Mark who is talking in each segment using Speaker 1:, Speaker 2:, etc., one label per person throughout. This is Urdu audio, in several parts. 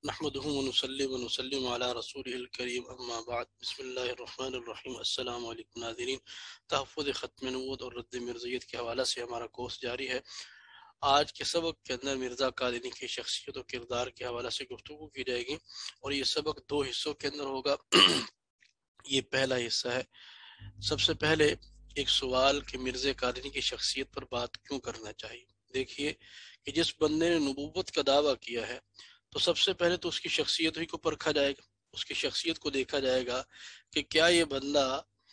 Speaker 1: نحمدہ ونصلی ونسلم علی رسولہ الکریم اما بعد بسم اللہ الرحمن الرحیم السلام علیکم ناظرین۔ تحفظ ختم نبوت اور رد مرزیت کے حوالہ سے ہمارا کورس جاری ہے۔ آج کے سبق کے اندر مرزا قادری کی شخصیت و کردار کے حوالہ سے گفتگو کی جائے گی اور یہ سبق 2 حصوں کے اندر ہوگا۔ یہ پہلا حصہ ہے۔ سب سے پہلے ایک سوال کہ مرزا قادری کی شخصیت پر بات کیوں کرنا چاہیے۔ دیکھیے کہ جس بندے نے نبوت کا دعویٰ کیا ہے تو سب سے پہلے تو اس کی شخصیت ہی کو پرکھا جائے گا، اس کی شخصیت کو دیکھا جائے گا کہ کیا یہ بندہ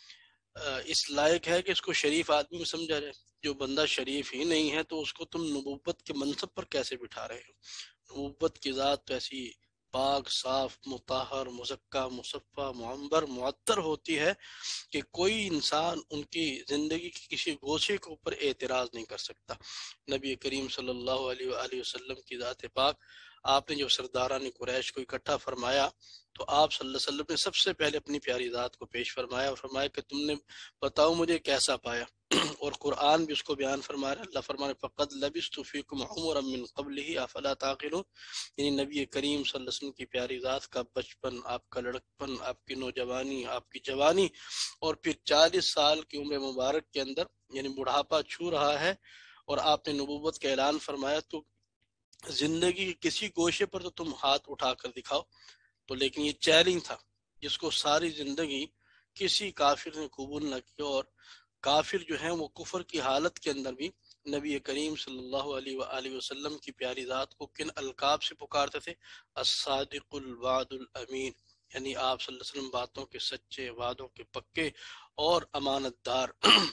Speaker 1: اس لائق ہے کہ اس کو شریف آدمی سمجھا جائے۔ جو بندہ شریف ہی نہیں ہے تو اس کو تم نبوت کے منصب پر کیسے بٹھا رہے ہو۔ نبوت کی ذات تو ایسی پاک صاف مطہر مزکہ مصفہ معمبر معطر ہوتی ہے کہ کوئی انسان ان کی زندگی کی کسی گوشے کے اوپر اعتراض نہیں کر سکتا۔ نبی کریم صلی اللہ علیہ وآلہ وسلم کی ذات پاک، آپ نے جو سرداران قریش کو اکٹھا فرمایا تو آپ صلی اللہ علیہ وسلم نے سب سے پہلے اپنی پیاری ذات کو پیش فرمایا اور فرمایا کہ تم نے بتاؤ مجھے کیسا پایا۔ اور قرآن بھی اس کو بیان فرما رہا ہے، اللہ فرما رہا ہے فَقَدْ لَبِثْتُ فِيكُمْ عُمُرًا مِّن قَبْلِهِ أَفَلَا تَعْقِلُونَ، یعنی نبی کریم صلی اللہ علیہ وسلم کی پیاری ذات کا بچپن، آپ کا لڑکپن، آپ کی نوجوانی، آپ کی جوانی اور پھر 40 سال کی عمر مبارک کے اندر یعنی بڑھاپا چھو رہا ہے اور آپ نے نبوت کا اعلان فرمایا تو زندگی کے کسی گوشے پر تو تم ہاتھ اٹھا کر دکھاؤ۔ تو لیکن یہ چیلنج تھا جس کو ساری زندگی کسی کافر نے قبول نہ کیا، اور کافر جو ہیں وہ کفر کی حالت کے اندر بھی نبی کریم صلی اللہ علیہ وآلہ وسلم کی پیاری ذات کو کن القاب سے پکارتے تھے؟ الصادق الوعد الامین، یعنی آپ صلی اللہ علیہ وسلم باتوں کے سچے، وعدوں کے پکے اور امانت دار۔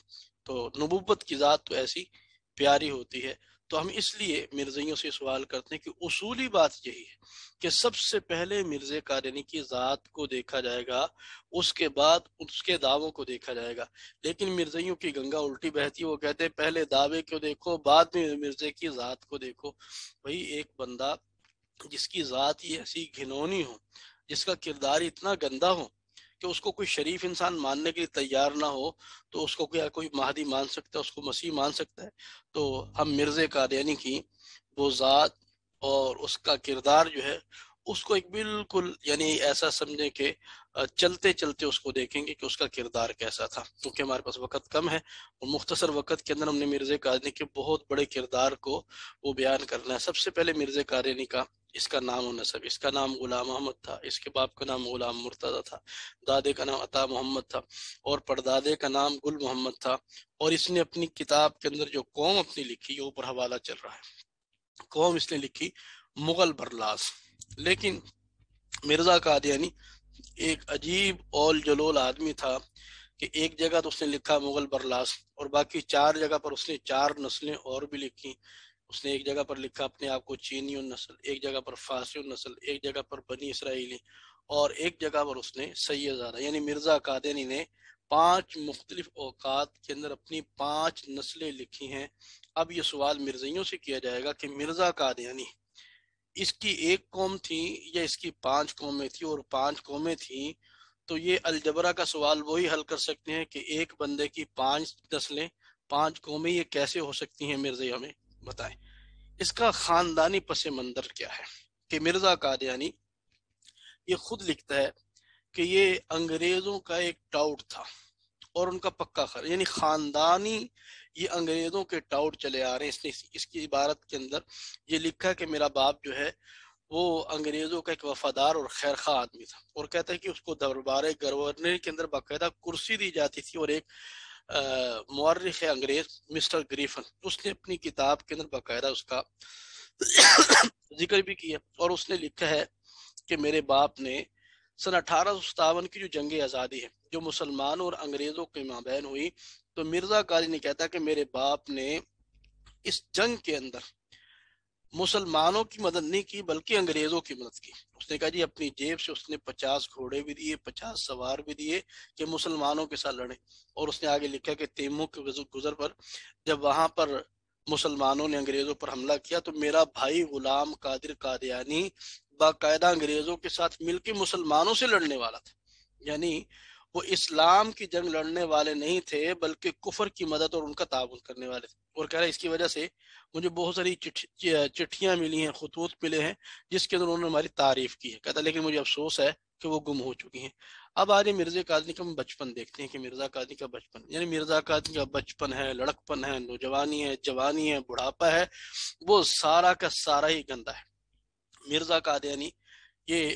Speaker 1: تو نبوت کی ذات تو ایسی پیاری ہوتی ہے۔ تو ہم اس لیے مرزائیوں سے سوال کرتے ہیں کہ اصولی بات یہی ہے کہ سب سے پہلے مرزا قادری کی ذات کو دیکھا جائے گا، اس کے بعد اس کے دعووں کو دیکھا جائے گا۔ لیکن مرزائیوں کی گنگا الٹی بہتی ہے، وہ کہتے ہیں پہلے دعوے کو دیکھو بعد میں مرزا کی ذات کو دیکھو۔ بھئی ایک بندہ جس کی ذات یہ ایسی گھنونی ہو، جس کا کردار اتنا گندا ہو کہ اس کو کوئی شریف انسان ماننے کے لیے تیار نہ ہو، تو اس کو کیا کوئی مہدی مان سکتا ہے، اس کو مسیح مان سکتا ہے؟ تو ہم مرزا قادیانی کی وہ ذات اور اس کا کردار جو ہے اس کو ایک بالکل یعنی ایسا سمجھیں کہ چلتے چلتے اس کو دیکھیں گے کہ اس کا کردار کیسا تھا، کیونکہ ہمارے پاس وقت کم ہے اور مختصر وقت کے اندر ہم نے مرزا قادیانی کے بہت بڑے کردار کو وہ بیان کرنا ہے۔ سب سے پہلے مرزا قادیانی کا اس کا نام و نسب، اس کا نام غلام احمد تھا، اس کے باپ کا نام غلام مرتضی تھا، دادے کا نام عطا محمد تھا اور پردادے کا نام گل محمد تھا، اور اس نے اپنی کتاب کے اندر جو قوم اپنی لکھی یہ اوپر حوالہ چل رہا ہے، قوم اس نے لکھی مغل برلاس۔ لیکن مرزا قادیانی ایک عجیب اول جلول آدمی تھا کہ ایک جگہ تو اس نے لکھا مغل برلاس اور باقی 4 جگہ پر اس نے 4 نسلیں اور بھی لکھی۔ اس نے ایک جگہ پر لکھا اپنے آپ کو چینی النسل، ایک جگہ پر فارسی النسل، ایک جگہ پر بنی اسرائیلی، اور ایک جگہ پر اس نے سید زادہ، یعنی مرزا قادیانی نے 5 مختلف اوقات کے اندر اپنی 5 نسلیں لکھی ہیں۔ اب یہ سوال مرزائیوں سے کیا جائے گا کہ مرزا قادیانی اس کی ایک قوم تھی یا اس کی 5 قومیں تھی، اور 5 قومیں تھیں تو یہ الجبرا کا سوال وہی حل کر سکتے ہیں کہ ایک بندے کی 5 نسلیں 5 قومیں یہ کیسے ہو سکتی ہیں؟ مرزا ہمیں بتائیں اس کا خاندانی پس منظر کیا ہے۔ کہ مرزا قادیانی یہ خود لکھتا ہے کہ یہ انگریزوں کا ایک ٹاؤٹ تھا اور ان کا پکا یعنی خاندانی یہ انگریزوں کے ٹاؤٹ چلے آ رہے ہیں۔ اس نے اس کی عبارت کے اندر یہ لکھا کہ میرا باپ جو ہے وہ انگریزوں کا ایک وفادار اور خیرخواہ آدمی تھا، اور کہتا ہے کہ اس کو دربار گورنر کے اندر باقاعدہ کرسی دی جاتی تھی، اور ایک مورخ انگریز مسٹر گریفن اس نے اپنی کتاب کے اندر باقاعدہ اس کا ذکر بھی کیا، اور اس نے لکھا ہے کہ میرے باپ نے سن 1857 کی جو جنگ آزادی ہے جو مسلمانوں اور انگریزوں کے مابین ہوئی، تو مرزا قادری نے کہتا کہ میرے باپ نے اس جنگ کے اندر مسلمانوں کی مدد نہیں کی بلکہ انگریزوں کی مدد کی۔ اس نے کہا جی اپنی جیب سے اس نے 50 گھوڑے بھی دیے، 50 سوار بھی دیے کہ مسلمانوں کے ساتھ لڑیں، اور اس نے آگے لکھا کہ تیمو کے گزر پر جب وہاں پر مسلمانوں نے انگریزوں پر حملہ کیا تو میرا بھائی غلام قادر قادیانی باقاعدہ انگریزوں کے ساتھ مل کے مسلمانوں سے لڑنے والا تھا، یعنی وہ اسلام کی جنگ لڑنے والے نہیں تھے بلکہ کفر کی مدد اور ان کا تعاون کرنے والے تھے۔ اور کہہ رہا ہے اس کی وجہ سے مجھے بہت ساری چٹھیاں ملی ہیں، خطوط ملے ہیں جس کے اندر انہوں نے ہماری تعریف کی ہے۔ کہتا ہے لیکن مجھے افسوس ہے کہ وہ گم ہو چکی ہیں۔ اب آج مرزا قادری کا ہم بچپن دیکھتے ہیں کہ مرزا قادری کا بچپن، یعنی مرزا قادری کا بچپن ہے، لڑکپن ہے، نوجوانی ہے، جوانی ہے، بڑھاپا ہے، وہ سارا کا سارا ہی گندا ہے۔ مرزا قادیانی یہ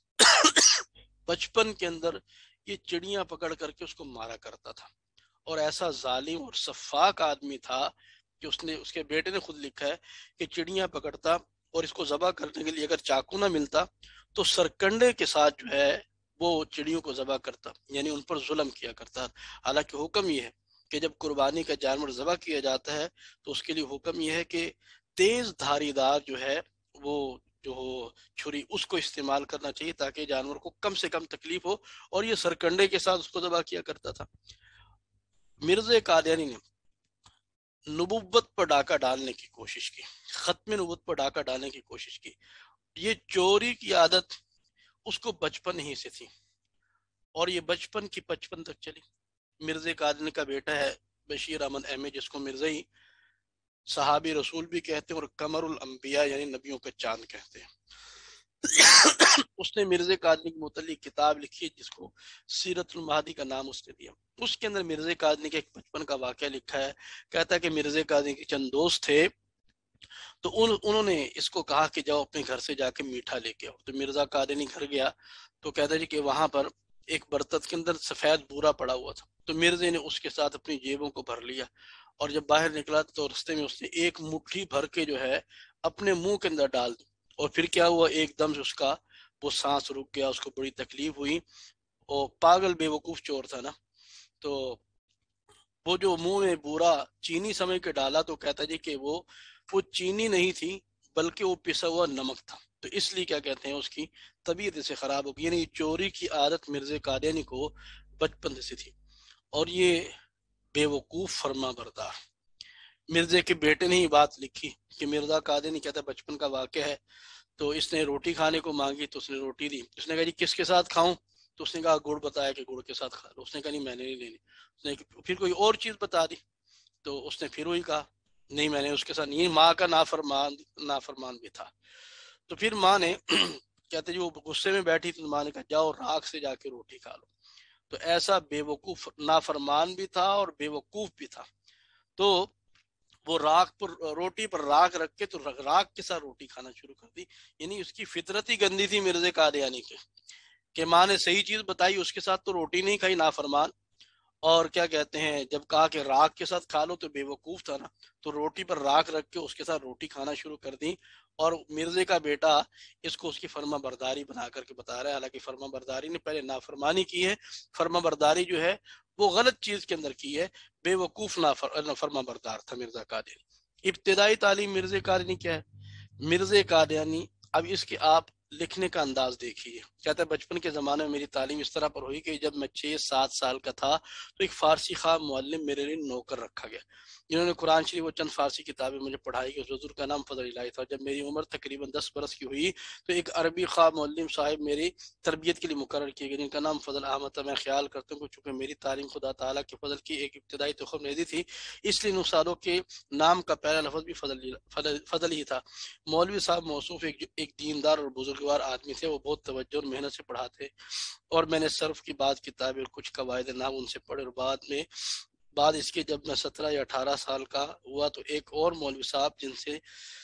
Speaker 1: بچپن کے اندر یہ چڑیاں پکڑ کر کے اس کو مارا کرتا تھا، اور ایسا ظالم اور سفاک آدمی تھا کہ اس کے بیٹے نے خود لکھا ہے کہ چڑیاں پکڑتا اور اس کو ذبح کرنے کے لیے اگر چاقو نہ ملتا تو سرکنڈے کے ساتھ جو ہے وہ چڑیوں کو ذبح کرتا، یعنی ان پر ظلم کیا کرتا۔ حالانکہ حکم یہ ہے کہ جب قربانی کا جانور ذبح کیا جاتا ہے تو اس کے لیے حکم یہ ہے کہ تیز دھاری دار جو ہے وہ جو چھری اس کو استعمال کرنا چاہیے تاکہ جانور کو کم سے کم تکلیف ہو، اور یہ سرکنڈے کے ساتھ اس کو ذبح کیا کرتا تھا۔ مرزا قادیانی نے نبوت پر ڈاکہ ڈالنے کی کوشش کی، ختم نبوت پر ڈاکہ ڈالنے کی کوشش کی۔ یہ چوری کی عادت اس کو بچپن ہی سے تھی، اور یہ بچپن کی بچپن تک چلی۔ مرزا قادیانی کا بیٹا ہے بشیر احمد احمد، جس کو مرزائی صحابی رسول بھی کہتے ہیں اور قمر الانبیاء یعنی نبیوں کا چاند کہتے ہیں۔ اس نے مرزا قادری کے متعلق کتاب لکھی جس کو سیرت المہدی کا نام اس نے دیا۔ اس کے اندر مرزا قادری کے ایک بچپن کا واقعہ لکھا ہے۔ کہتا ہے کہ مرزا قادری کے چند دوست تھے تو انہوں نے اس کو کہا کہ جاؤ اپنے گھر سے جا کے میٹھا لے کے آؤ۔ تو مرزا قادری گھر گیا تو کہتا ہے کہ وہاں پر ایک برتن کے اندر سفید بورا پڑا ہوا تھا، تو مرزا نے اس کے ساتھ اپنی جیبوں کو بھر لیا، اور جب باہر نکلا تو رستے میں اس نے ایک مٹھی بھر کے جو ہے اپنے منہ کے اندر ڈال دی، اور پھر کیا ہوا، ایک دم سے اس کا وہ سانس رک گیا، اس کو بڑی تکلیف ہوئی۔ اور پاگل بے وقوف چور تھا نا، تو وہ جو منہ میں بورا چینی سمجھ کے ڈالا تو کہتا جی کہ وہ چینی نہیں تھی بلکہ وہ پسا ہوا نمک تھا، تو اس لیے کیا کہتے ہیں اس کی طبیعت سے خراب ہو گئی۔ یعنی چوری کی عادت مرزا قادیانی کو بچپن سے تھی، اور یہ بے وقوف فرما بردار۔ مرزا کے بیٹے نے ہی بات لکھی کہ مرزا قادیانی کہتا ہے بچپن کا واقعہ ہے، تو اس نے روٹی کھانے کو مانگی تو اس نے روٹی دی۔ اس نے کہا جی کس کے ساتھ کھاؤں؟ تو اس نے کہا گڑ، بتایا کہ گڑ کے ساتھ کھا لو۔ اس نے کہا نہیں میں نے نہیں لینی۔ اس نے پھر کوئی اور چیز بتا دی تو اس نے پھر وہی کہا نہیں میں نے اس کے ساتھ نہیں۔ ماں کا نافرمان بھی تھا، تو پھر ماں نے کہتے جی وہ غصے میں بیٹھی تو ماں نے کہا جاؤ راکھ سے جا کے روٹی کھا لو۔ تو ایسا بے وقوف نافرمان بھی تھا اور بے وقوف بھی تھا، تو وہ روٹی پر راکھ رکھ کے تو راکھ کے ساتھ روٹی کھانا شروع کر دی۔ یعنی اس کی فطرت ہی گندی تھی مرزا قادیانی کی، کہ ماں نے صحیح چیز بتائی اس کے ساتھ تو روٹی نہیں کھائی، نافرمان۔ اور کیا کہتے ہیں جب کہا کہ راکھ کے ساتھ کھا لو تو بے وقوف تھا نا، تو روٹی پر راکھ رکھ کے اس کے ساتھ روٹی کھانا شروع کر دی۔ اور مرزا کا بیٹا اس کو اس کی فرما برداری بنا کر کے بتا رہا ہے، حالانکہ فرما برداری نے پہلے نافرمانی کی ہے، فرما برداری جو ہے وہ غلط چیز کے اندر کی ہے۔ بے وقوف فرما بردار تھا مرزا قادیانی۔ ابتدائی تعلیم مرزا قادیانی کیا ہے؟ مرزا قادیانی، اب اس کے آپ لکھنے کا انداز دیکھیے۔ کہتا ہے بچپن کے زمانے میں میری تعلیم اس طرح پر ہوئی کہ جب میں 6-7 سال کا تھا تو ایک فارسی خواہ معلم میرے لیے نوکر رکھا گیا، جنہوں نے قرآن شریف و چند فارسی کتابیں مجھے پڑھائی کہ اس بزرگ کا نام فضل الہی تھا۔ جب میری عمر تقریباً 10 برس کی ہوئی تو ایک عربی خواہ معلم صاحب میری تربیت کے لیے مقرر کیے گئے، جن کا نام فضل احمد تھا۔ میں خیال کرتا ہوں کہ چونکہ میری تعلیم خدا تعالیٰ کے فضل کی ایک ابتدائی تخم ریزی تھی، اس لیے ان استادوں کے نام کا پہلا لفظ بھی فضل ہی تھا۔ مولوی صاحب موصوف ایک دیندار اور بزرگوار آدمی تھے، وہ بہت توجہ اور محنت سے پڑھاتے، اور میں نے صرف کی بعض کتابیں اور کچھ قواعد نحو ان سے پڑھے، اور بعد اس کے جب میں 17 یا 18 سال کا ہوا تو ایک اور مولوی صاحب جن سے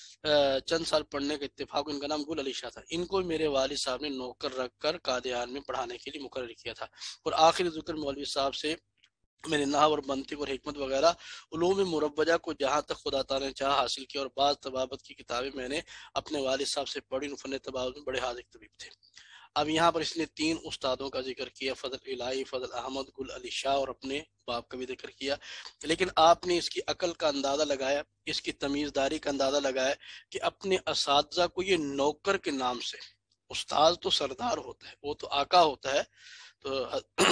Speaker 1: چند سال پڑھنے کا اتفاق، ان کا نام گل علی شاہ تھا، ان کو میرے والد صاحب نے نوکر رکھ کر قادیان میں پڑھانے کے لیے مقرر کیا تھا۔ اور آخری ذکر مولوی صاحب سے میں نے نحو اور منطق اور حکمت وغیرہ علوم مروجہ کو جہاں تک خدا تعالیٰ نے چاہا حاصل کیا، اور بعض طبابت کی کتابیں میں نے اپنے والد صاحب سے پڑھی۔ فن طبابت میں بڑے حاذق طبیب تھے۔ اب یہاں پر اس نے 3 استادوں کا ذکر کیا، فضل الہی، فضل احمد، گل علی شاہ، اور اپنے باپ کا بھی ذکر کیا، لیکن آپ نے اس کی عقل کا اندازہ لگایا، اس کی تمیزداری کا اندازہ لگایا کہ اپنے اساتذہ کو یہ نوکر کے نام سے، استاد تو سردار ہوتا ہے، وہ تو آقا ہوتا ہے، تو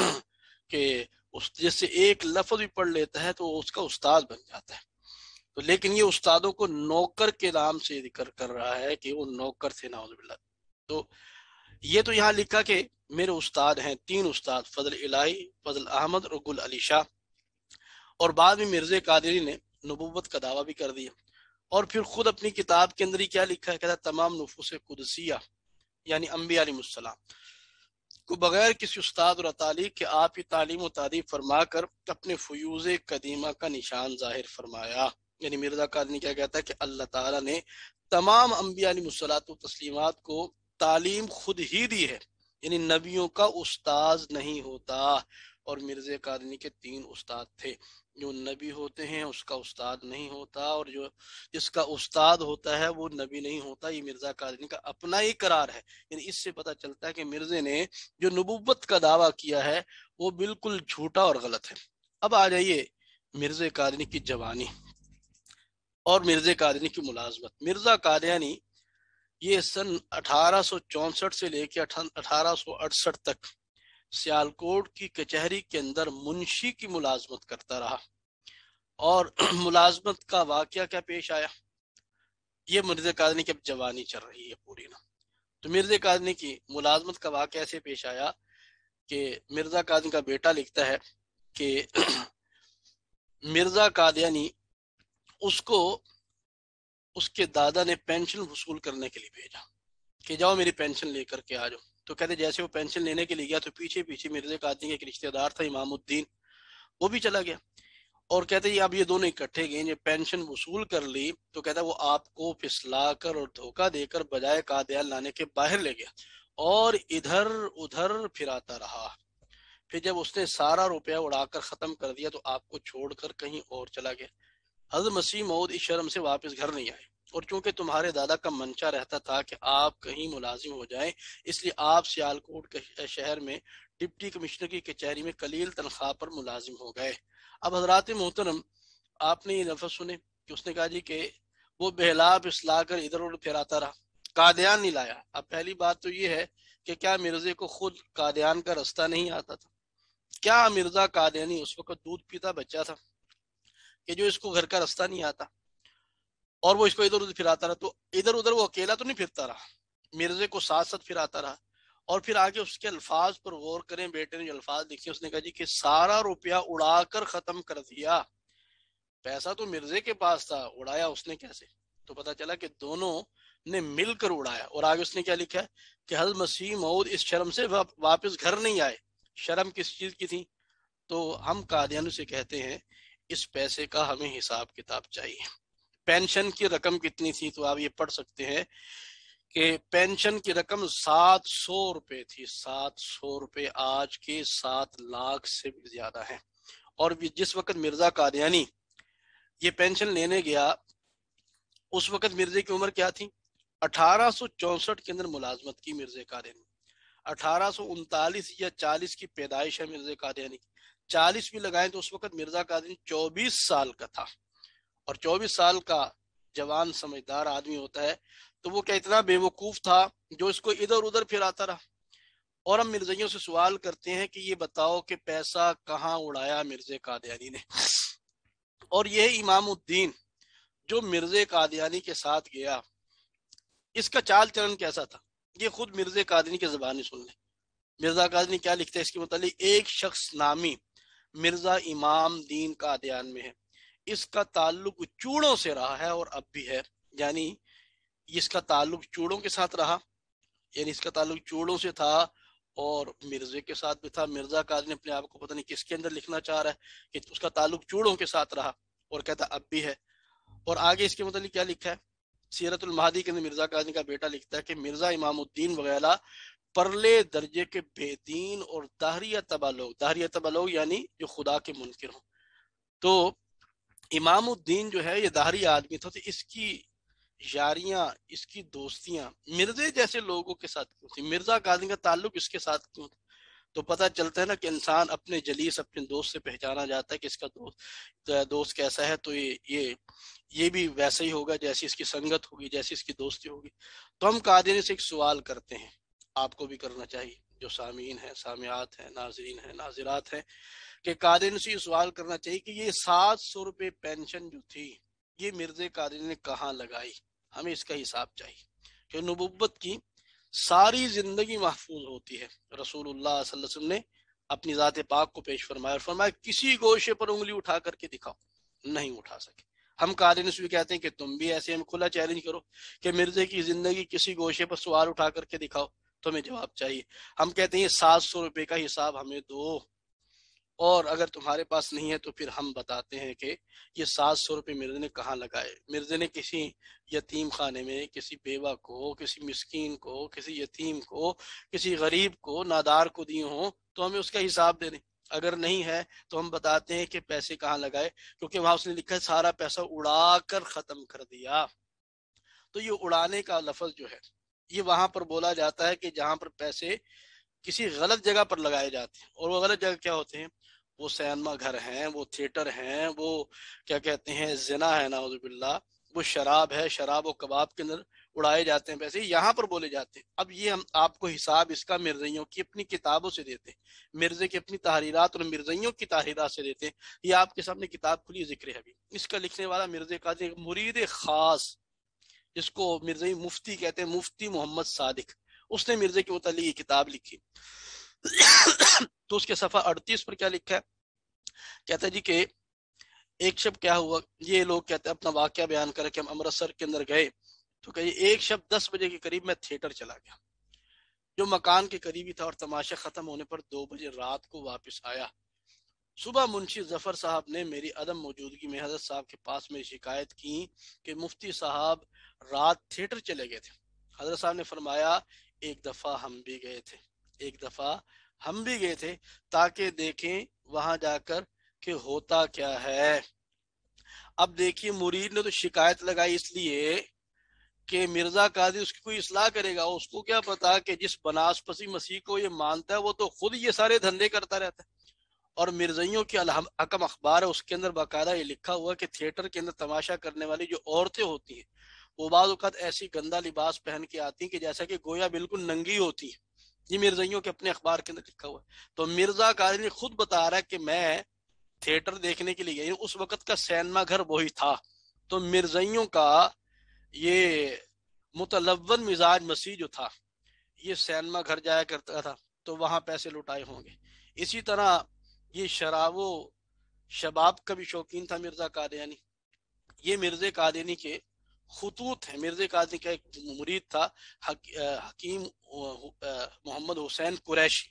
Speaker 1: کہ جس سے ایک لفظ بھی پڑھ لیتا ہے تو اس کا استاد بن جاتا ہے، تو لیکن یہ استادوں کو نوکر کے نام سے ذکر کر رہا ہے کہ وہ نوکر تھے، نعوذ باللہ۔ تو یہ تو یہاں لکھا کہ میرے استاد ہیں 3 استاد، فضل الہی، فضل احمد اور گل علی شاہ، اور بعد میں مرزا قادری نے نبوت کا دعویٰ بھی کر دیا، اور پھر خود اپنی کتاب کے اندر ہی کیا لکھا ہے، کہتا ہے تمام نفوس قدسیہ یعنی انبیاء علیہ السلام کو بغیر کسی استاد اور تعلیق کے آپ کی تعلیم و تعریف فرما کر اپنے فیوز قدیمہ کا نشان ظاہر فرمایا۔ یعنی مرزا قادری کیا کہتا ہے کہ اللہ تعالیٰ نے تمام انبیاء علیہ الصلوۃ والتسلیمات کو تعلیم خود ہی دی ہے، یعنی نبیوں کا استاذ نہیں ہوتا، اور مرزا قادری کے 3 استاد تھے، جو نبی ہوتے ہیں اس کا استاد نہیں ہوتا، اور جو جس کا استاد ہوتا ہے وہ نبی نہیں ہوتا۔ یہ مرزا قادری کا اپنا ہی قرار ہے۔ یعنی اس سے پتہ چلتا ہے کہ مرزا نے جو نبوت کا دعویٰ کیا ہے وہ بالکل جھوٹا اور غلط ہے۔ اب آ جائیے مرزا قادری کی جوانی اور مرزا قادری کی ملازمت۔ مرزا قادیانی یہ سن 1864 سے لے کے 1868 تک سیالکوٹ کی کچہری کے اندر منشی کی ملازمت کرتا رہا، اور ملازمت کا واقعہ کیا پیش آیا، یہ مرزا قادری کی اب جوانی چل رہی ہے پوری نا۔ تو مرزا قادری کی ملازمت کا واقعہ ایسے پیش آیا کہ مرزا قادری کا بیٹا لکھتا ہے کہ مرزا قادیانی اس کو اس کے دادا نے پینشن وصول کرنے کے لیے بھیجا کہ جاؤ میری پینشن لے کر کے آ جاؤ۔ تو کہتے جیسے وہ پینشن لینے کے لیے گیا تو پیچھے پیچھے مرزا قادری کا ایک رشتہ دار تھا امام الدین، وہ بھی چلا گیا، اور کہتے ہیں اب یہ دونوں اکٹھے گئے، یہ پینشن وصول کر لی، تو کہتا ہے وہ آپ کو پھسلا کر اور دھوکہ دے کر بجائے قادیان لانے کے باہر لے گیا اور ادھر ادھر پھراتا رہا۔ پھر جب اس نے سارا روپیہ اڑا کر ختم کر دیا تو آپ کو چھوڑ کر کہیں اور چلا گیا۔ حضرت مسیح موعود اس شرم سے واپس گھر نہیں آئے، اور چونکہ تمہارے دادا کا منشا رہتا تھا کہ آپ کہیں ملازم ہو جائیں، اس لیے آپ سیالکوٹ کے شہر میں ڈپٹی کمشنر کی کچہری میں قلیل تنخواہ پر ملازم ہو گئے۔ اب حضرات محترم، آپ نے یہ لفظ سنے کہ اس نے کہا جی کہ وہ بہلا پھسلا کر ادھر ادھر پھراتا رہا، قادیان نہیں لایا۔ اب پہلی بات تو یہ ہے کہ کیا مرزا کو خود قادیان کا رستہ نہیں آتا تھا؟ کیا مرزا قادیانی اس وقت دودھ پیتا بچہ تھا کہ جو اس کو گھر کا رستہ نہیں آتا اور وہ اس کو ادھر ادھر پھراتا رہا؟ تو ادھر ادھر وہ اکیلا تو نہیں پھرتا رہا، مرزا کو ساتھ ساتھ پھراتا رہا۔ اور پھر آگے اس کے الفاظ پر غور کریں، بیٹے نے جو الفاظ لکھے، اس نے کہا جی کہ سارا روپیہ اڑا کر ختم کر دیا۔ پیسہ تو مرزا کے پاس تھا، اڑایا اس نے کیسے؟ تو پتا چلا کہ دونوں نے مل کر اڑایا۔ اور آگے اس نے کیا لکھا ہے کہ حضرت مسیح موعود اس شرم سے واپس گھر نہیں آئے۔ شرم کس چیز کی تھی؟ تو ہم قادیانیوں سے کہتے ہیں اس پیسے کا ہمیں حساب کتاب چاہیے۔ پینشن کی رقم کتنی تھی؟ تو آپ یہ پڑھ سکتے ہیں کہ پینشن کی رقم 700 روپے تھی۔ 700 روپے آج کے 7 لاکھ سے بھی زیادہ ہیں۔ اور جس وقت مرزا قادیانی یہ پینشن لینے گیا اس وقت مرزا کی عمر کیا تھی؟ 1864 کے اندر ملازمت کی مرزا قادیانی، 1839 یا 40 کی پیدائش ہے مرزا قادیانی کی، 40 بھی لگائیں تو اس وقت مرزا قادیانی 24 سال کا تھا، اور 24 سال کا جوان سمجھدار آدمی ہوتا ہے تو وہ کیا اتنا بے وقوف تھا جو اس کو ادھر ادھر پھراتا رہا؟ اور ہم مرزائیوں سے سوال کرتے ہیں کہ یہ بتاؤ کہ پیسہ کہاں اڑایا مرزا قادیانی نے؟ اور یہ امام الدین جو مرزا قادیانی کے ساتھ گیا، اس کا چال چلن کیسا تھا؟ یہ خود مرزا قادیانی کی زبانی سن لیں۔ مرزا قادیانی کیا لکھتے ہیں اس کے متعلق؟ ایک شخص نامی مرزا امام دین قادیان میں ہے، اس کا تعلق چوڑوں سے رہا ہے اور اب بھی ہے۔ یعنی اس کا تعلق چوڑوں کے ساتھ رہا، یعنی اس کا تعلق چوڑوں سے تھا اور مرزا کے ساتھ بھی تھا۔ مرزا قادری اپنے آپ کو پتہ نہیں کس کے اندر لکھنا چاہ رہا ہے کہ اس کا تعلق چوڑوں کے ساتھ رہا، اور کہتا اب بھی ہے۔ اور آگے اس کے متعلق کیا لکھا ہے؟ سیرت المہدی کے اندر مرزا قادری کا بیٹا لکھتا ہے کہ مرزا امام الدین وغیرہ پرلے درجے کے بے دین اور داہریہ تبع لوگ یعنی جو خدا کے منکر ہوں۔ تو امام الدین جو ہے یہ داہری آدمی تھا، تو اس کی یاریاں، اس کی دوستیاں مرزا جیسے لوگوں کے ساتھ کیوں تھی؟ مرزا قادری کا تعلق اس کے ساتھ کیوں تھا؟ تو پتہ چلتا ہے نا کہ انسان اپنے جلیس، اپنے دوست سے پہچانا جاتا ہے کہ اس کا دوست کیسا ہے، تو یہ بھی ویسا ہی ہوگا جیسی اس کی سنگت ہوگی، جیسی اس کی دوستی ہوگی۔ تو ہم قادری سے ایک سوال کرتے ہیں، آپ کو بھی کرنا چاہیے، جو سامعین ہیں، سامعات ہیں، ناظرین ہیں، ناظرات ہیں، کہ قادری سے یہ سوال کرنا چاہیے کہ یہ 700 روپے پینشن جو تھی یہ مرزا قادری نے کہاں لگائی؟ ہمیں اس کا حساب چاہیے کہ نبوت کی ساری زندگی محفوظ ہوتی ہے۔ رسول اللہ صلی اللہ علیہ وسلم نے اپنی ذات پاک کو پیش فرمایا اور فرمایا کسی گوشے پر انگلی اٹھا کر کے دکھاؤ، نہیں اٹھا سکے۔ ہم قادینس بھی کہتے ہیں کہ تم بھی ایسے، ہم کھلا چیلنج کرو کہ مرزے کی زندگی کسی گوشے پر سوال اٹھا کر کے دکھاؤ، تمہیں جواب چاہیے۔ ہم کہتے ہیں 700 روپے کا حساب ہمیں دو، اور اگر تمہارے پاس نہیں ہے تو پھر ہم بتاتے ہیں کہ یہ 700 روپے مرزے نے کہاں لگائے۔ مرزے نے کسی یتیم خانے میں کسی بیوہ کو، کسی مسکین کو، کسی یتیم کو، کسی غریب کو، نادار کو دی ہوں تو ہمیں اس کا حساب دے دیں۔ اگر نہیں ہے تو ہم بتاتے ہیں کہ پیسے کہاں لگائے، کیونکہ وہاں اس نے لکھا ہے سارا پیسہ اڑا کر ختم کر دیا۔ تو یہ اڑانے کا لفظ جو ہے یہ وہاں پر بولا جاتا ہے کہ جہاں پر پیسے کسی غلط جگہ پر لگائے جاتے ہیں، اور وہ غلط جگہ کیا ہوتے ہیں؟ وہ سینما گھر ہیں، وہ تھیٹر ہیں، وہ کیا کہتے ہیں زنا ہے نعوذ باللہ، وہ شراب ہے، شراب و کباب کے اندر اڑائے جاتے ہیں پیسے، یہاں پر بولے جاتے ہیں۔ اب یہ ہم آپ کو حساب اس کا مرزائیوں کی اپنی کتابوں سے دیتے ہیں، مرزے کی اپنی تحریرات اور مرزائیوں کی تحریرات سے دیتے ہیں۔ یہ آپ کے سامنے کتاب کھلی ذکر ہے ابھی، اس کا لکھنے والا مرزے کا مرید خاص، جس کو مرزائی مفتی کہتے ہیں، مفتی محمد صادق، اس نے مرزے کے متعلق یہ کتاب لکھی۔ تو اس کے صفحہ 38 پر کیا لکھا ہے؟ کہتا ہے جی کہ ایک شب کیا ہوا، یہ لوگ کہتے ہیں اپنا واقعہ بیان کر کے ہم امرتسر کے اندر گئے تو کہ ایک شب 10 بجے کے قریب میں تھیٹر چلا گیا جو مکان کے قریبی تھا، اور تماشا ختم ہونے پر 2 بجے رات کو واپس آیا۔ صبح منشی ظفر صاحب نے میری عدم موجودگی میں حضرت صاحب کے پاس میں شکایت کی کہ مفتی صاحب رات تھیٹر چلے گئے تھے۔ حضرت صاحب نے فرمایا ایک دفعہ ہم بھی گئے تھے، ایک دفعہ ہم بھی گئے تھے تاکہ دیکھیں وہاں جا کر کہ ہوتا کیا ہے۔ اب دیکھیے مرید نے تو شکایت لگائی اس لیے کہ مرزا قاضی اس کی کوئی اصلاح کرے گا، اس کو کیا پتا کہ جس بناسپسی مسیح کو یہ مانتا ہے وہ تو خود یہ سارے دھندے کرتا رہتا ہے۔ اور مرزائیوں کی حکم اخبار ہے، اس کے اندر باقاعدہ یہ لکھا ہوا کہ تھیٹر کے اندر تماشا کرنے والی جو عورتیں ہوتی ہیں وہ بعض اوقات ایسی گندا لباس پہن کے آتی ہیں کہ جیسا کہ گویا بالکل ننگی ہوتی ہیں۔ یہ مرزائیوں کے اپنے اخبار کے اندر لکھا ہوا ہے۔ تو مرزا قاضی نے خود بتا رہا ہے کہ میں تھیٹر دیکھنے کے لیے گئی، اس وقت کا سینما گھر وہی تھا۔ تو مرزائیوں کا یہ متلون مزاج مسیح جو تھا یہ سینما گھر جایا کرتا تھا تو وہاں پیسے لٹائے ہوں گے۔ اسی طرح یہ شراب و شباب کا بھی شوقین تھا مرزا قادیانی۔ یہ مرزا قادیانی کے خطوط ہیں۔ مرزا قادیانی کا ایک مرید تھا حکیم محمد حسین قریشی،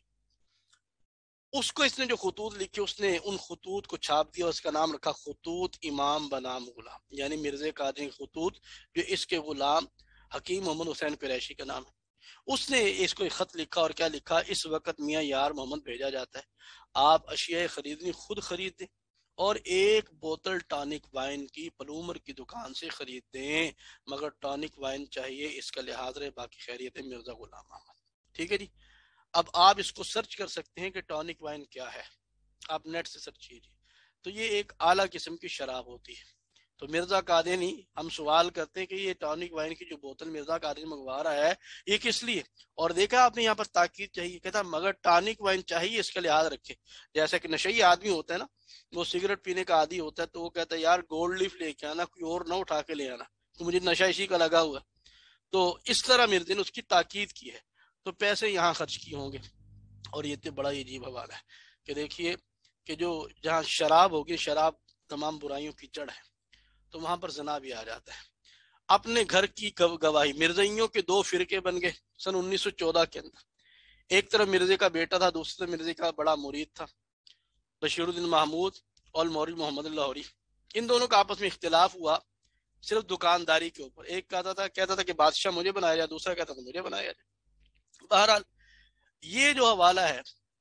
Speaker 1: اس کو اس نے جو خطوط لکھے اس نے ان خطوط کو چھاپ دیا، اس کا نام رکھا خطوط امام بنام غلام، یعنی مرزا قادیانی کے خطوط جو اس کے غلام حکیم محمد حسین قریشی کا نام ہے۔ اس نے اس کو ایک خط لکھا، اور کیا لکھا؟ اس وقت میاں یار محمد بھیجا جاتا ہے، آپ اشیاء خریدنی خود خرید دیں اور ایک بوتل ٹانک وائن کی پلومر کی دکان سے خرید دیں، مگر ٹانک وائن چاہیے، اس کا لحاظ رہے، باقی خیریت ہے، مرزا غلام احمد۔ ٹھیک ہے جی۔ اب آپ اس کو سرچ کر سکتے ہیں کہ ٹانک وائن کیا ہے، آپ نیٹ سے سرچ کیجیے۔ تو یہ ایک اعلیٰ قسم کی شراب ہوتی ہے۔ تو مرزا قادیانی، ہم سوال کرتے ہیں کہ یہ ٹانک وائن کی جو بوتل مرزا قادیانی منگوا رہا ہے یہ کس لیے؟ اور دیکھا آپ نے یہاں پر تاکید چاہیے، کہتا مگر ٹانک وائن چاہیے، اس کا لحاظ رکھے۔ جیسا کہ نشئی آدمی ہوتا ہے نا، وہ سگریٹ پینے کا عادی ہوتا ہے تو وہ کہتا ہے یار گولڈ لیف لے کے آنا، کوئی اور نہ اٹھا کے لے آنا، تو مجھے نشہ اسی کا لگا ہوا ہے۔ تو اس طرح مرزا نے اس کی تاکید کی ہے، تو پیسے یہاں خرچ کیے ہوں گے۔ اور یہ تو بڑا عجیب حوالہ ہے کہ دیکھیے کہ جو جہاں شراب ہوگی، شراب تمام برائیوں کی جڑ ہے، تو وہاں پر زنا بھی آ جاتا ہے۔ اپنے گھر کی گواہی، مرزائیوں کے 2 فرقے بن گئے سن 1914 کے اندر۔ ایک طرف مرزے کا بیٹا تھا، دوسری طرف مرزے کا بڑا مرید تھا بشیر الدین محمود اور مورد محمد لاہوری۔ ان دونوں کا آپس میں اختلاف ہوا صرف دکانداری کے اوپر۔ ایک کہتا تھا کہ بادشاہ مجھے بنایا جائے، دوسرا کہتا تھا مجھے بنایا جائے۔ بہرحال یہ جو حوالہ ہے،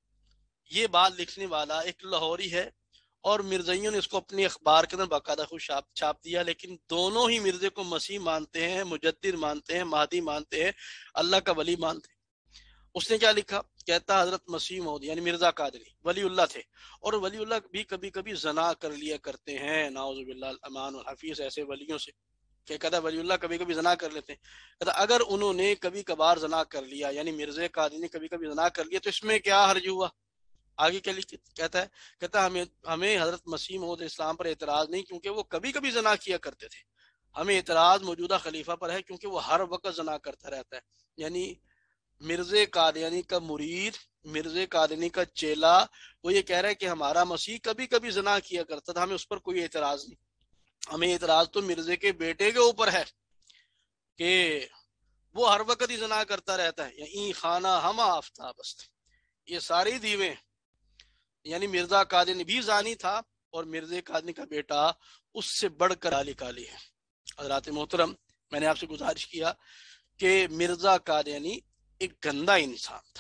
Speaker 1: یہ بات لکھنے والا ایک لاہوری ہے، اور مرزائیوں نے اس کو اپنی اخبار کے اندر باقاعدہ خود چھاپ دیا، لیکن دونوں ہی مرزے کو مسیح مانتے ہیں، مجدد مانتے ہیں، مہدی مانتے ہیں، اللہ کا ولی مانتے ہیں۔ اس نے کیا لکھا؟ کہتا حضرت مسیح موعود یعنی مرزا قادری ولی اللہ تھے، اور ولی اللہ بھی کبھی کبھی زنا کر لیا کرتے ہیں، نعوذ باللہ الامان والحفیظ ایسے ولیوں سے، کہ کہتا ولی اللہ کبھی کبھی زنا کر لیتے ہیں۔ کہتا اگر انہوں نے کبھی کبھار زنا کر لیا، یعنی مرزا قادری نے کبھی کبھی زنا کر لیا، تو اس میں کیا حرج ہوا؟ آگے کیا کہتا ہمیں حضرت مسیح موعود اسلام پر اعتراض نہیں کیونکہ وہ کبھی کبھی زنا کیا کرتے تھے، ہمیں اعتراض موجودہ خلیفہ پر ہے کیونکہ وہ ہر وقت زنا کرتا رہتا ہے، یعنی مرزا قادیانی کا مرید، مرزا قادیانی کا چیلا، وہ یہ کہہ رہا ہے کہ ہمارا مسیح کبھی کبھی زنا کیا کرتا تھا، ہمیں اس پر کوئی اعتراض نہیں، ہمیں اعتراض تو مرزا کے بیٹے کے اوپر ہے کہ وہ ہر وقت ہی زنا کرتا رہتا ہے، یعنی خانہ ہم آفتاب است، یہ ساری دیویں، یعنی مرزا قادیانی بھی زانی تھا اور مرزا قادیانی کا بیٹا اس سے بڑھ کر کالی کالی ہے۔ حضرات محترم، میں نے آپ سے گزارش کیا کہ مرزا قادیانی ایک گندا انسان تھا،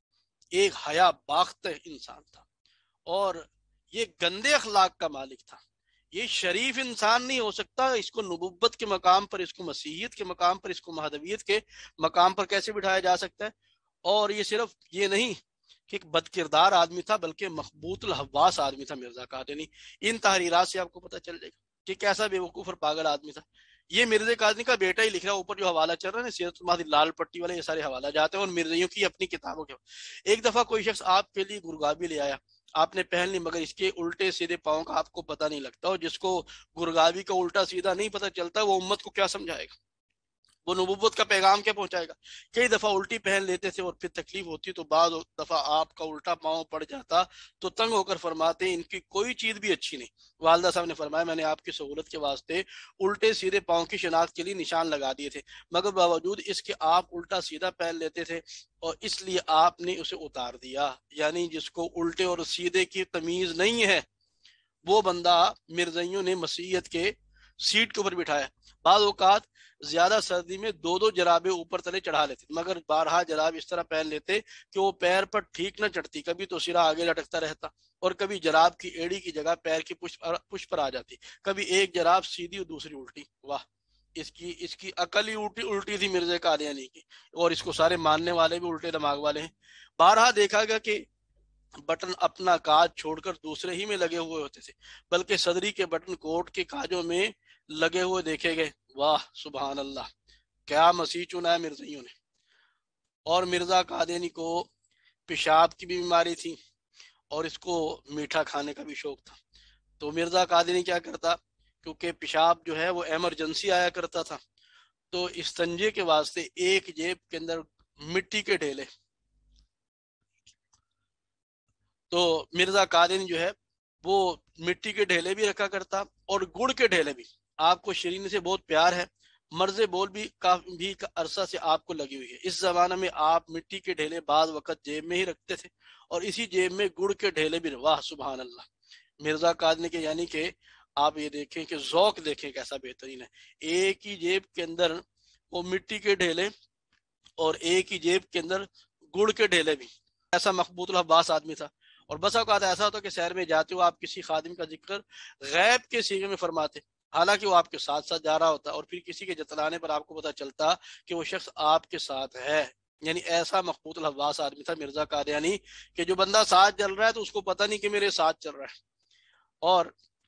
Speaker 1: ایک حیا باختہ انسان تھا، اور یہ گندے اخلاق کا مالک تھا، یہ شریف انسان نہیں ہو سکتا، اس کو نبوت کے مقام پر، اس کو مسیحیت کے مقام پر، اس کو مہدویت کے مقام پر کیسے بٹھایا جا سکتا ہے؟ اور یہ صرف یہ نہیں کہ ایک بد کردار آدمی تھا، بلکہ مخبوط الحواس آدمی تھا مرزا قادیانی۔ ان تحریرات سے آپ کو پتہ چل جائے گا کہ کیسا بے وقوف اور پاگل آدمی تھا۔ یہ مرزا قادیانی کا بیٹا ہی لکھ رہا ہے، اوپر جو حوالہ چل رہا ہے نا سیرت المہدی لال پٹی والے، یہ سارے حوالہ جاتے ہیں اور مرزائیوں کی اپنی کتابوں کے۔ ایک دفعہ کوئی شخص آپ کے لیے گرگابی لے آیا، آپ نے پہن لی، مگر اس کے الٹے سیدھے پاؤں کا آپ کو پتہ نہیں لگتا، اور جس کو گرگابی کا الٹا سیدھا نہیں پتہ چلتا وہ امت کو کیا سمجھائے گا، وہ نبوت کا پیغام کیا پہنچائے گا؟ کئی دفعہ الٹی پہن لیتے تھے اور پھر تکلیف ہوتی، تو بعض دفعہ آپ کا الٹا پاؤں پڑ جاتا تو تنگ ہو کر فرماتے ان کی کوئی چیز بھی اچھی نہیں۔ والدہ صاحب نے فرمایا میں نے آپ کی سہولت کے واسطے الٹے سیدھے پاؤں کی شناخت کے لیے نشان لگا دیے تھے، مگر باوجود اس کے آپ الٹا سیدھا پہن لیتے تھے، اور اس لیے آپ نے اسے اتار دیا۔ یعنی جس کو الٹے اور سیدھے کی تمیز نہیں ہے وہ بندہ مرزائیوں نے مسیحیت کے سیٹ کے اوپر بٹھایا۔ بعض اوقات زیادہ سردی میں دو دو جرابیں اوپر تلے چڑھا لیتے، مگر بارہا جراب اس طرح پہن لیتے کہ وہ پیر پر ٹھیک نہ چڑھتی، کبھی تو سرا آگے لٹکتا رہتا، اور کبھی جراب کی ایڑی کی جگہ پیر کی پشت پر آ جاتی، کبھی ایک جراب سیدھی اور دوسری الٹی۔ واہ، اس کی عقل ہی الٹی تھی مرزا قادیانی کی، اور اس کو سارے ماننے والے بھی الٹے دماغ والے ہیں۔ بارہا دیکھا گیا کہ بٹن اپنا کاج چھوڑ کر دوسرے ہی میں لگے ہوئے ہوتے تھے، بلکہ صدری کے بٹن کوٹ کے کاجوں میں لگے ہوئے دیکھے گئے۔ واہ سبحان اللہ، کیا مسیح چنا ہے مرزائیوں نے۔ اور مرزا قادیانی کو پیشاب کی بھی بیماری تھی اور اس کو میٹھا کھانے کا بھی شوق تھا، تو مرزا قادیانی کیا کرتا، کیونکہ پیشاب جو ہے وہ ایمرجنسی آیا کرتا تھا، تو استنجے کے واسطے ایک جیب کے اندر مٹی کے ڈھیلے، تو مرزا قادیانی جو ہے وہ مٹی کے ڈھیلے بھی رکھا کرتا اور گڑ کے ڈھیلے بھی۔ آپ کو شیرینی سے بہت پیار ہے، مرز بول بھی کافی عرصہ سے آپ کو لگی ہوئی ہے۔ اس زمانے میں آپ مٹی کے ڈھیلے بعض وقت جیب میں ہی رکھتے تھے، اور اسی جیب میں گڑ کے ڈھیلے بھی۔ واہ سبحان اللہ، مرزا قادیانی کے یعنی کہ آپ یہ دیکھیں کہ ذوق دیکھیں کیسا بہترین ہے، ایک ہی جیب کے اندر وہ مٹی کے ڈھیلے اور ایک ہی جیب کے اندر گڑ کے ڈھیلے بھی۔ ایسا مخبوط الحواس آدمی تھا، اور بس اوقات ایسا ہوتا کہ شہر میں جاتے ہو آپ کسی خادم کا ذکر غیب کے سیغے میں فرماتے، حالانکہ وہ آپ کے ساتھ ساتھ جا رہا ہوتا، اور پھر کسی کے جتلانے پر آپ کو پتہ چلتا کہ وہ شخص آپ کے ساتھ ہے۔ یعنی ایسا مخبوط الحواس آدمی تھا مرزا قادیانی کہ جو بندہ ساتھ چل رہا ہے تو اس کو پتہ نہیں کہ میرے ساتھ چل رہا ہے۔ اور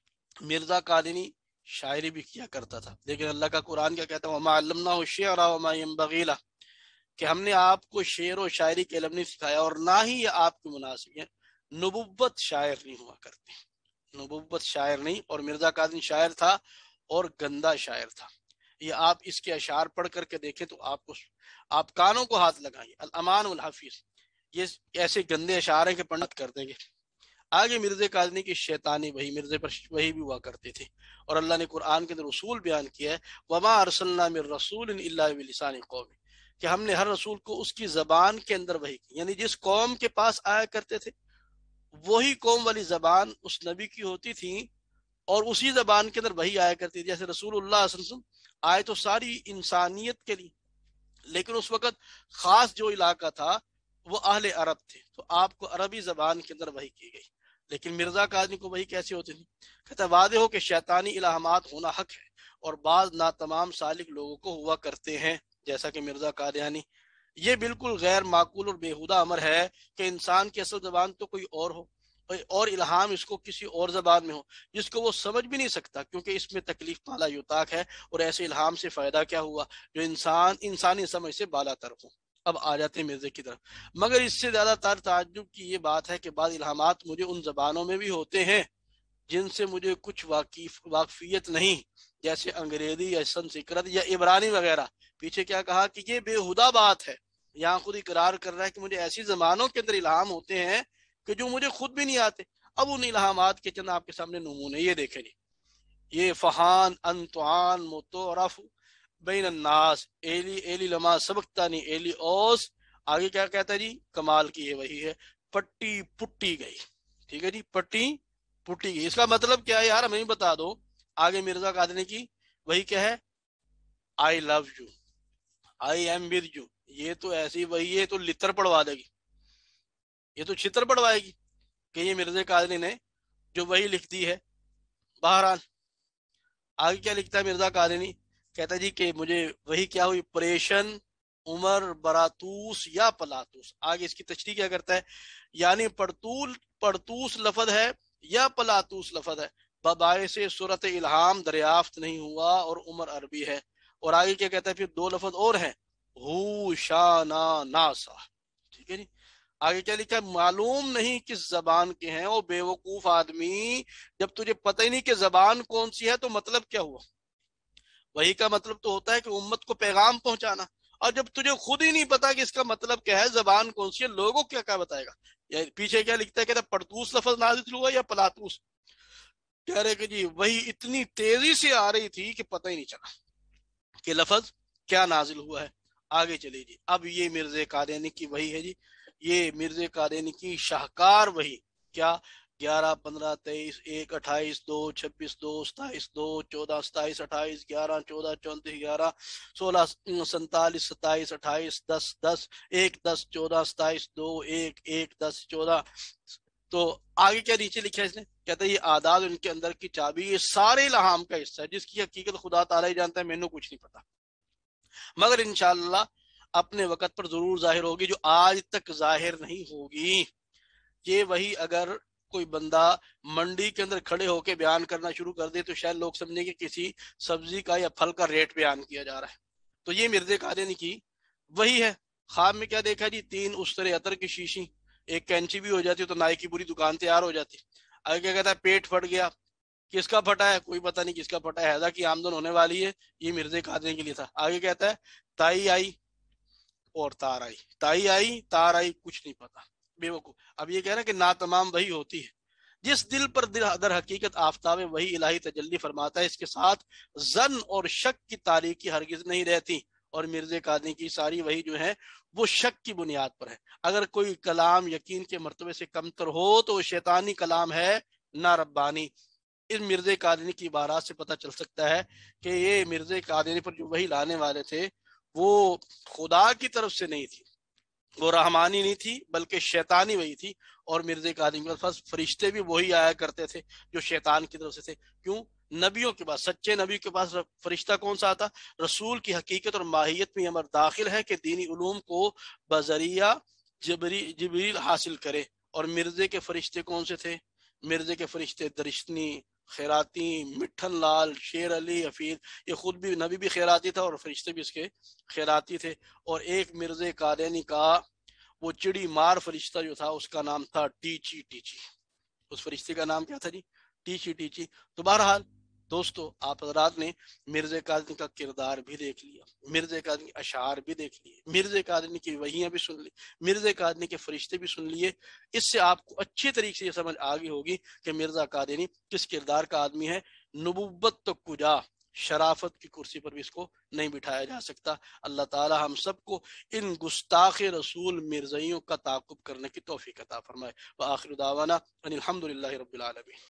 Speaker 1: مرزا قادیانی شاعری بھی کیا کرتا تھا، لیکن اللہ کا قرآن کیا کہتا ہے، وَمَا عَلَّمْنَاهُ الشِّعْرَ وَمَا يَنبَغِي لَهُ، کہ ہم نے آپ کو شعر و شاعری کے علم نہیں سکھایا اور نہ ہی یہ آپ کو مناسب ہے۔ نبوت شاعر نہیں ہوا کرتی، نبوت شاعر نہیں، اور مرزا قادیانی شاعر تھا اور گندا شاعر تھا۔ یہ آپ اس کے اشعار پڑھ کر کے دیکھیں تو آپ کانوں کو ہاتھ لگائیں۔ الامان والحفیظ، یہ ایسے گندے اشعار ہیں کہ پڑھنا کر دیں گے۔ آگے مرزا قادیانی کی شیطانی وہی، مرزا پر وہی بھی ہوا کرتے تھے، اور اللہ نے قرآن کے اندر رسول بیان کیا ہے، وما ارسلنا من رسول الا بلسان قوم، کہ ہم نے ہر رسول کو اس کی زبان کے اندر وحی کی، یعنی جس قوم کے پاس آیا کرتے تھے وہی قوم والی زبان اس نبی کی ہوتی تھی، اور اسی زبان کے اندر وحی آیا کرتی تھی۔ جیسے رسول اللہ صلی اللہ علیہ وسلم آئے تو ساری انسانیت کے لیے، لیکن اس وقت خاص جو علاقہ تھا وہ اہل عرب تھے، تو آپ کو عربی زبان کے اندر وحی کی گئی۔ لیکن مرزا قادیانی کو وحی کیسے ہوتی تھی؟ کہتا واضح ہو کہ شیطانی الہامات ہونا حق ہے، اور بعض ناتمام سالک لوگوں کو ہوا کرتے ہیں جیسا کہ مرزا قادیانی۔ یہ بالکل غیر معقول اور بیہودہ امر ہے کہ انسان کی اصل زبان تو کوئی اور ہو اور الہام اس کو کسی اور زبان میں ہو جس کو وہ سمجھ بھی نہیں سکتا، کیونکہ اس میں تکلیف پالا یوتاک ہے، اور ایسے الہام سے فائدہ کیا ہوا جو انسانی سمجھ سے بالا تر ہو۔ اب آ جاتے ہیں مرزا کی طرف، مگر اس سے زیادہ تر تعجب کی یہ بات ہے کہ بعض الہامات مجھے ان زبانوں میں بھی ہوتے ہیں جن سے مجھے کچھ واقفیت نہیں، جیسے انگریزی یا سنسکرت یا عبرانی وغیرہ۔ پیچھے کیا کہا کہ یہ بےہودہ بات ہے، یہاں خود اقرار کر رہا ہے کہ مجھے ایسی زمانوں کے اندر الہام ہوتے ہیں کہ جو مجھے خود بھی نہیں آتے. اب ان الہامات کے چند آپ کے سامنے نمونے یہ دیکھیں جی. یہ فہان انتوان متورف بین الناس ایلی ایلی لما سبقتانی ایلی اوس. آگے کیا کہتا ہے جی؟ کمال کی ہے وہی ہے پٹی پٹی گئی. ٹھیک ہے جی، پٹی پٹی گئی. اس کا مطلب کیا ہے یار ہمیں بتا دو. آگے مرزا قادری کی وہی کیا ہے؟ I love you, I am with you. یہ تو ایسی وہی ہے تو لتر پڑوا دے گی، یہ تو چھتر پڑوائے گی کہ یہ مرزا قادری نے جو وہی لکھ دی ہے. بہرحال آگے کیا لکھتا ہے مرزا قادری؟ کہتا ہے جی کہ مجھے وہی کیا ہوئی؟ پریشن عمر براتوس یا پلاتوس. آگے اس کی تشریح کیا کرتا ہے؟ یعنی پڑتوس لفظ ہے یا پلاتوس لفظ ہے، بباعث صورت الہام دریافت نہیں ہوا، اور عمر عربی ہے. اور آگے کیا کہتا ہے؟ پھر دو لفظ اور ہیں، ہو شانا ناسا. ٹھیک ہے جی. آگے کیا لکھا ہے؟ معلوم نہیں کس زبان کے ہیں. او بے وقوف آدمی، جب تجھے پتہ ہی نہیں کہ زبان کون سی ہے تو مطلب کیا ہوا؟ وہی کا مطلب تو ہوتا ہے کہ امت کو پیغام پہنچانا. اور جب تجھے خود ہی نہیں پتا کہ اس کا مطلب کیا ہے، زبان کون سی ہے، لوگوں کیا بتائے گا؟ یا پیچھے کیا لکھتا ہے؟ کہتا ہے پڑتوس لفظ نازل ہوا یا پلاتوس. کہہ رہے کہ جی وہی اتنی تیزی سے آ رہی تھی کہ پتہ ہی نہیں چلا کہ لفظ کیا نازل ہوا ہے. آگے چلیے جی. اب یہ مرزا قادیانی کی وہی ہے جی. یہ مرزا قادیانی کی شاہکار وہی کیا؟ 11 15 23 1 28 2 26 2 27 2 14 27 28 11 14 34 11 16 47 27 28 10 10 1 10 14 27 2 1 1 10 14. تو آگے کیا نیچے لکھا ہے اس نے؟ کہتا ہے یہ اعداد ان کے اندر کی چابی، یہ سارے الہام کا حصہ ہے جس کی حقیقت خدا تعالیٰ ہی جانتا ہے، میں نے کچھ نہیں پتا، مگر انشاءاللہ اپنے وقت پر ضرور ظاہر ہوگی، جو آج تک ظاہر نہیں ہوگی. یہ وہی اگر کوئی بندہ منڈی کے اندر کھڑے ہو کے بیان کرنا شروع کر دے تو شاید لوگ سمجھیں کہ کسی سبزی کا یا پھل کا ریٹ بیان کیا جا رہا ہے. تو یہ مرزا قادری کی وہی ہے. خواب میں کیا دیکھا جی؟ 3 استرے عطر کی شیشی، ایک کینچی بھی ہو جاتی تو نائی کی پوری دکان تیار ہو جاتی. آگے کیا کہتا ہے؟ پیٹ پھٹ گیا. کس کا پھٹا ہے؟ کوئی پتہ نہیں کس کا پھٹا ہے، حیضہ کی آمدن ہونے والی ہے. یہ مرزا قادری کے لیے تھا. آگے کہتا ہے تائی آئی اور تار آئی، تائی آئی تار آئی، کچھ نہیں پتا، بے وقوف. اب یہ کہہ رہا ہے کہ ناتمام وہی ہوتی ہے جس دل پر در حقیقت آفتاب وہی الہی تجلی فرماتا ہے، اس کے ساتھ زن اور شک کی تاریکی ہرگز نہیں رہتی. اور مرزا قادری کی ساری وہی جو ہے وہ شک کی بنیاد پر ہے. اگر کوئی کلام یقین کے مرتبے سے کمتر ہو تو وہ شیطانی کلام ہے، نہ ربانی. اس مرزا قادری کی عبارات سے پتہ چل سکتا ہے کہ یہ مرزا قادری پر جو وہی لانے والے تھے وہ خدا کی طرف سے نہیں تھی، وہ رحمانی نہیں تھی بلکہ شیطانی وہی تھی. اور مرزا قادری کے پاس فرشتے بھی وہی آیا کرتے تھے جو شیطان کی طرف سے تھے. کیوں؟ نبیوں کے پاس، سچے نبی کے پاس فرشتہ کون سا آتا؟ رسول کی حقیقت اور ماہیت میں امر داخل ہے کہ دینی علوم کو بذریعہ جبریل حاصل کرے. اور مرزا کے فرشتے کون سے تھے؟ مرزا کے فرشتے درشنی، خیراتی، مٹھن لال، شیر علی حفیظ. یہ خود بھی نبی بھی خیراتی تھا اور فرشتے بھی اس کے خیراتی تھے. اور ایک مرزا قادیانی کا وہ چڑی مار فرشتہ جو تھا اس کا نام تھا ٹیچی ٹیچی. اس فرشتے کا نام کیا تھا جی؟ ٹیچی ٹیچی. تو بہرحال دوستو آپ حضرات نے مرزا قادری کا کردار بھی دیکھ لیا، مرزا قادری کے اشعار بھی دیکھ لیے، مرزا قادری کی وحیاں بھی سن لی، مرزا قادری کے فرشتے بھی سن لیے. اس سے آپ کو اچھی طریقے سے یہ سمجھ آگئی ہوگی کہ مرزا قادری کس کردار کا آدمی ہے. نبوت تو کجا، شرافت کی کرسی پر بھی اس کو نہیں بٹھایا جا سکتا. اللہ تعالی ہم سب کو ان گستاخ رسول مرزائیوں کا تعاقب کرنے کی توفیق عطا فرمائے. وآخر دعوانا ان الحمدللہ رب العالمین.